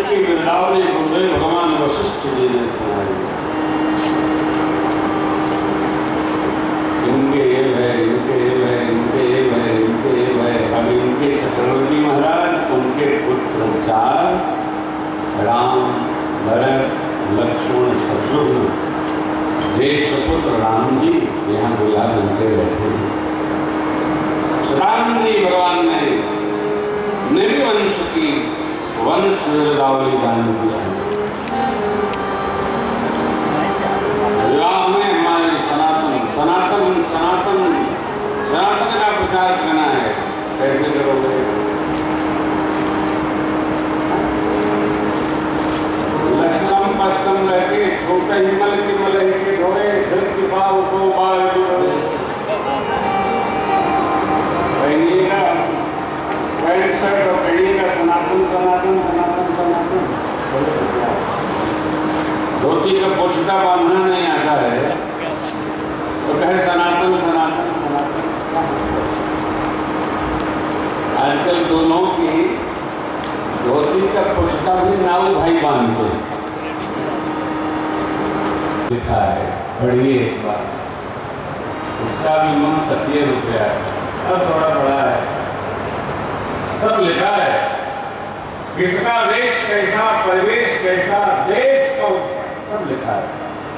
की वृंदावनी गुरुदेव भगवान वशिष्ठ जी ने सुनाई। इनके ये भय, इनके ये भय, इनके ये भय, इनके ये भय। अब इनके चक्रवर्ती महाराज, उनके पुत्र चार, राम, भरत, लक्ष्मण, शत्रुघ्न, ज्येष्ठ पुत्र राम जी यहाँ बुला बनके बैठे हैं। सदानंदी भगवान ने निर्वंश की वंश वृंदावनी दान किया है। विवाह में हमारे सनातन सनातन सनातन सनातन का प्रचार करना है। कैसे करोगे? लक्ष्मण पश्चिम रहते छोटे हिमल की मलई के घोड़े जल की बाव को बाल पहनिएगा पैंट शर्ट और पहनिएगा सनातन सनातन सनातन सनातन। धोती का पोछटा बांधना नहीं आता है तो कहे सनातन सनातन सनातन। आजकल दोनों की धोती का पोछटा भी नाऊ भाई बांधते हैं। लिखा है, पढ़िए एक बार। उसका भी मन 80 रुपया है और थोड़ा बड़ा है। सब लिखा है किसका वेश कैसा, परिवेश कैसा, देश कौन, सब लिखा है।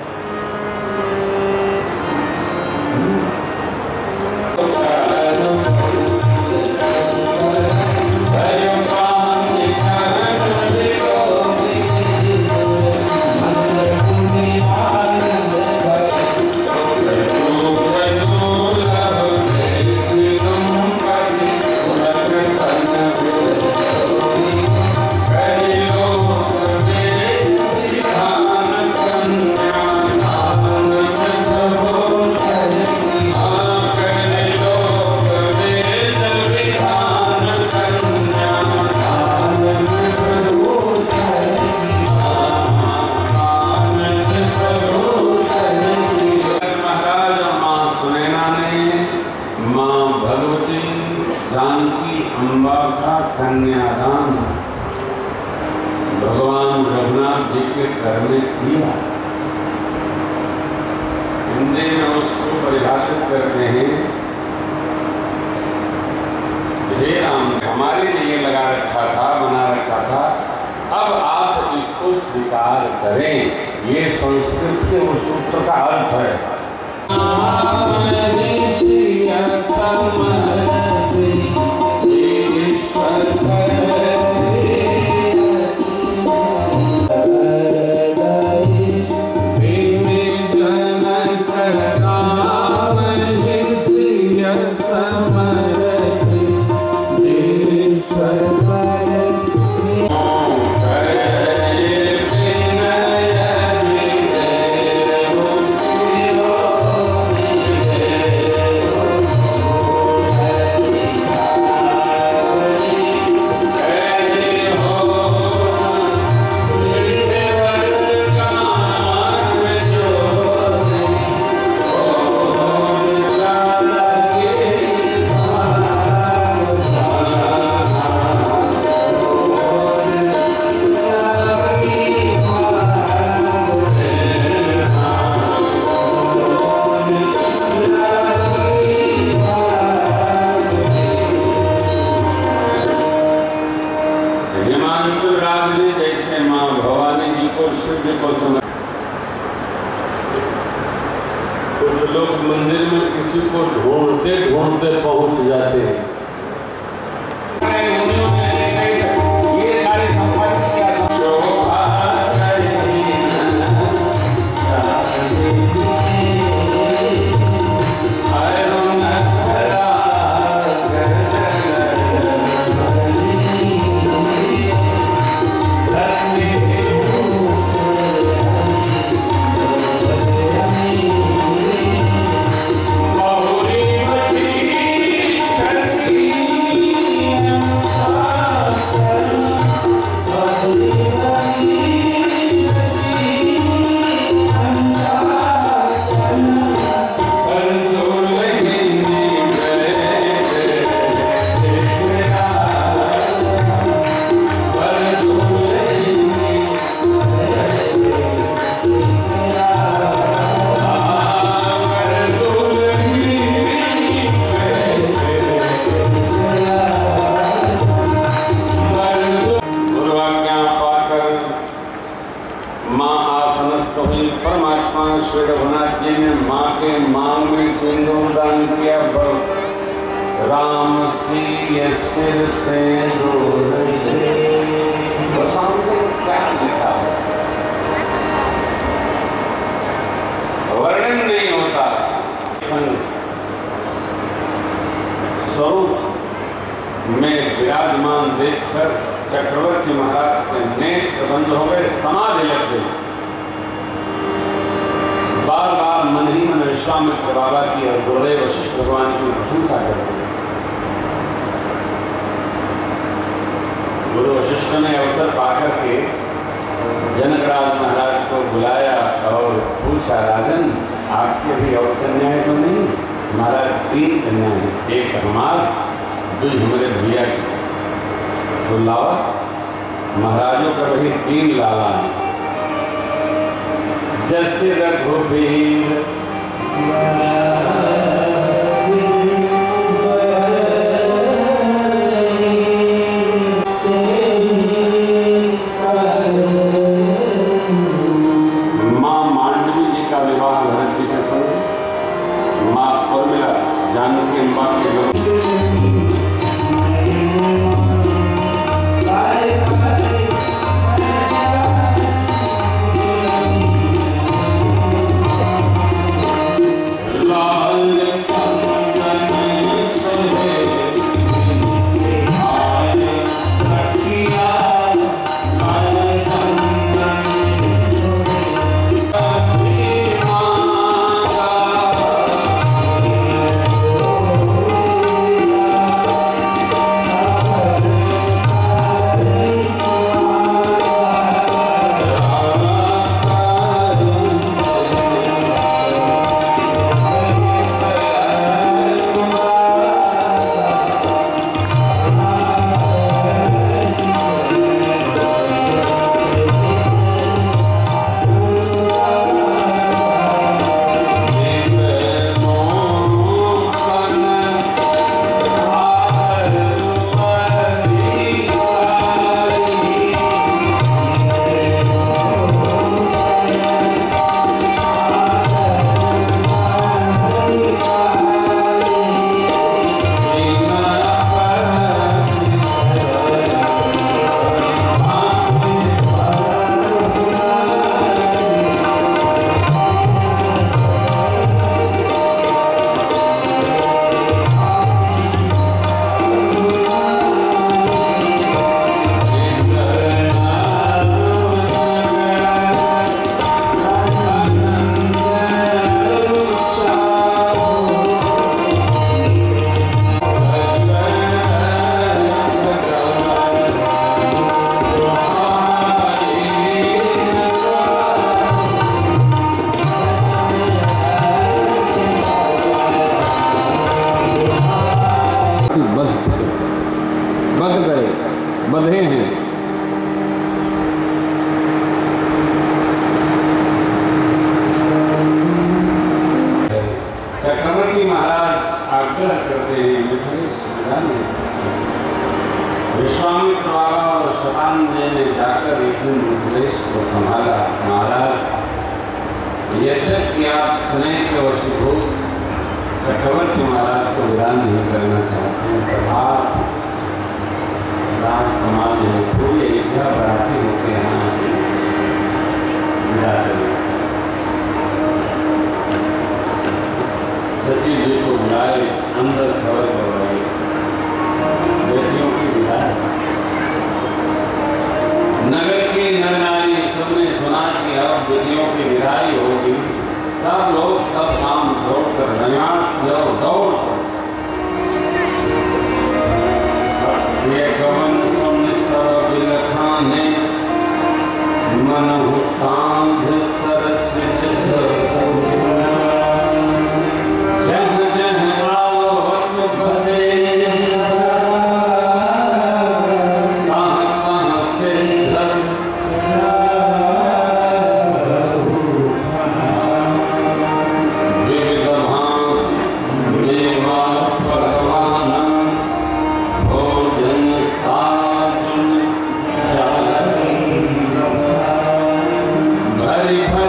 भगवान रघुनाथ जी के घर में किया। हिंदी में उसको परिभाषित करते हैं, हे राम हमारे लिए लगा रखा था, बना रखा था, अब आप इसको स्वीकार करें। ये संस्कृत के उस सूत्र का अर्थ है। कुछ लोग मंदिर में किसी को ढूंढते ढूंढते पहुंच जाते हैं। Thank you. के मांग में सिंदूर दान किया, राम सी ये सिर से दूर तो सामने क्या लिखा है, वर्णन नहीं होता। स्वरूप में विराजमान देखकर चक्रवर्ती महाराज के नेत्र बंद हो गए, समाधि लग गई। बार बार मन ही मन विश्वामित्र बाबा की और गुरुदेव वशिष्ठ भगवान की प्रशंसा करते। गुरु वशिष्ठ ने अवसर पाकर के जनकराज महाराज को बुलाया और पूछा, राजन आपके भी और कन्याएं तो नहीं? महाराज 3 कन्याएं, एक हमार, 2 हमारे भैया की। तो लावा महाराजों का वही 3 लाला है। जैसे रघुबीर माँ मांडवी जी का विवाह भरत जी के संग, माँ उर्मिला जानकी अम्बा के लोग बंधे हैं। चक्रवर्ती महाराज आग्रह करते हैं, मुझे सुविधा नहीं। विश्वामित्र बाबा और शतानंद ने जाकर एक दिन मिथिलेश को संभाला। महाराज, यद्यपि आप स्नेह के वशीभूत चक्रवर्ती महाराज को विदान नहीं करना चाहते हैं, तथा राज समाज है पूरी अयोध्या बढ़ाती होते यहाँ विदा करें। सचिव जी को बुलाए, अंदर खबर करवाई, बेटियों की विदाई। नगर के नर नारी सबने सुना कि अब बेटियों की विदाई होगी। सब लोग सब काम छोड़कर रनियास दौड़ गवन सुन सब बिलखाने, मनहु सांझ सरस जह जह आवत बसे, कहाँ कहाँ से धर विविध भांति मेवा पकवान, भोजन साजन भरी भरी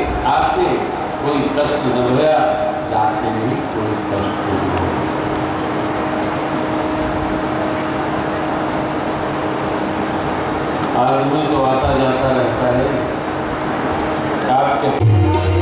आते कोई कष्ट न होया, जाते भी कोई कष्ट न हो। आदमी तो आता जाता रहता है, आपके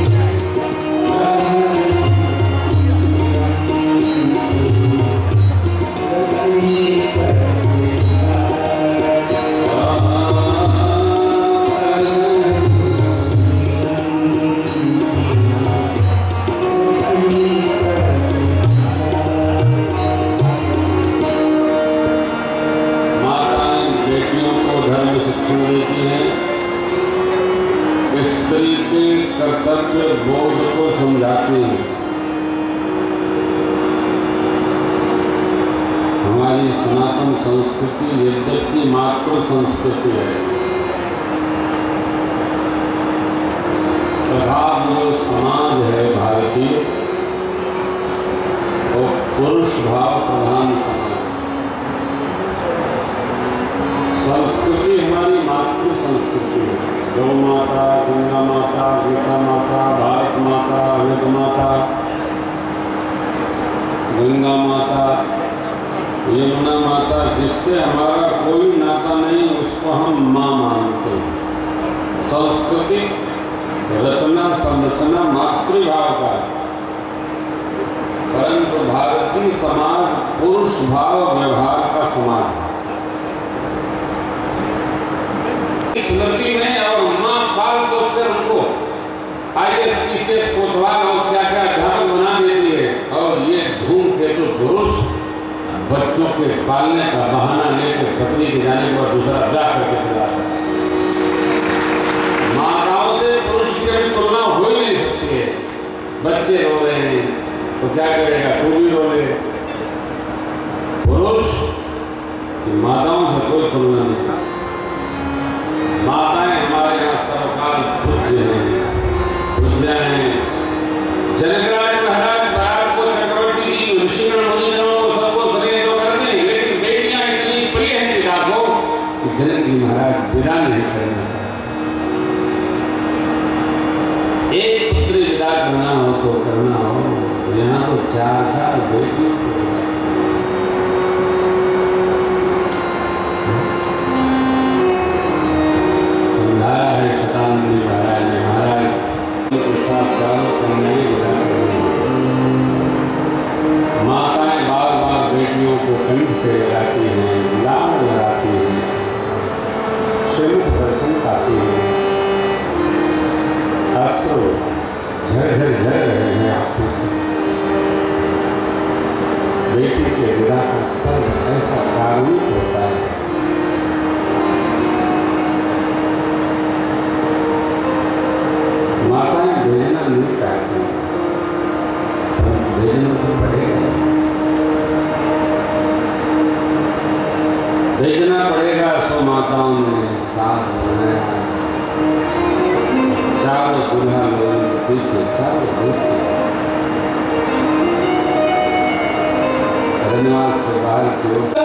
कर्तव्य बोध को समझाते हैं। हमारी सनातन संस्कृति यद्यपि मातृ संस्कृति है, तथा जो समाज है भारतीय वो पुरुष भाव प्रधान समाज। संस्कृति हमारी मातृ संस्कृति है। गौ माता, गंगा माता, गीता माता, भारत माता, वेद माता, गंगा माता, यमुना माता, जिससे हमारा कोई नाता नहीं उसको हम माँ मानते हैं। संस्कृति रचना संरचना मातृभाव का, परंतु भारतीय समाज पुरुष भाव व्यवहार का समाज है। स्मृति में और माँ बाल को से उनको ISPCS कोतवाल और क्या क्या अध्यापक बना देती है, और ये धूमकेतु पुरुष बच्चों के पालने का बहाना लेकर पत्नी के जाने के बाद दूसरा ब्याह करके चला जाता है। माताओं से पुरुष की कभी तुलना हो ही नहीं सकती है। बच्चे रो रहे हैं तो क्या करेगा, तू भी रो ले। पुरुष माताओं से कोई तुलना नहीं। माताएं हमारे यहाँ सर्वकाल पूज्य हैं, पूज्य हैं। जनकराज महाराज भारत को चक्रवर्ती जी ऋषिगण मुनिगणों सबको सगे तो कर दें, लेकिन बेटियां इतनी प्रिय हैं पिता को कि जनक जी महाराज विदा नहीं करना। एक पुत्री विदा करना हो तो करना हो, यहाँ तो 4 साल बेटी से लगाती हैं, लाल लगाती हैं, श्रीमुख दर्शन पाती हैं, अश्रु झरझर झर रहे हैं आंखों से। बेटी के विदा का पर्व ऐसा कारुणिक होता है। माताएं भेजना नहीं चाहती, भेजना तो पड़ेगा, भेजना पड़ेगा। सो माताओं ने साथ बनाया, चारों दूल्हा लोगों के पीछे चारों धन्यवाद से बाहर की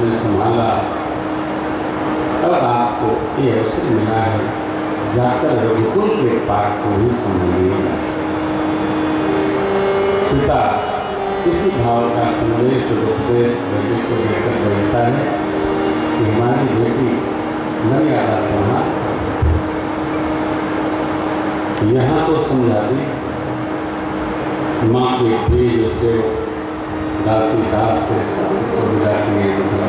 तुमने संभाला, तब आपको ये अवसर मिला है जाकर रघुकुल के पाठ को ही समझिएगा। पिता इसी भाव का संदेश और उपदेश बेटे को देकर बोलता है कि हमारी बेटी मर्यादा संभाल। यहाँ तो समझा दी माँ के प्रिय से दासी दास के साथ विदा किए।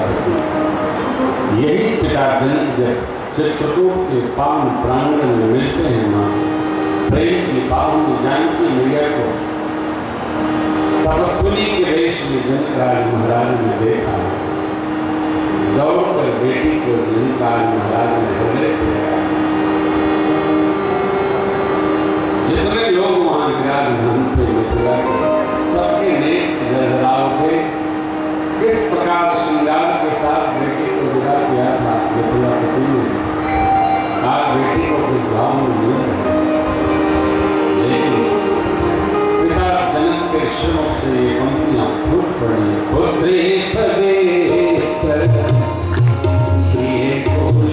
यही पिता जन जब चित्रकूट के पावन प्रांगण में मिलते हैं माँ प्रेम की पावन जानकी मैया को तपस्वी के वेश में जनकराज महाराज ने देखा, दौड़कर बेटी को जनकराज महाराज ने हृदय से देखा। जितने लोग वहां विराजमान थे मथुरा के, सबके नेक जलधराव थे। किस प्रकार श्रृंगार के साथ बेटी को विदा किया था मथुरा पति ने, आज बेटी को किस भाव में मिल रहे। लेकिन पिता जनक के श्लोक से ये पंक्तियां फूट पड़ी। पुत्री पवित्र ये कुल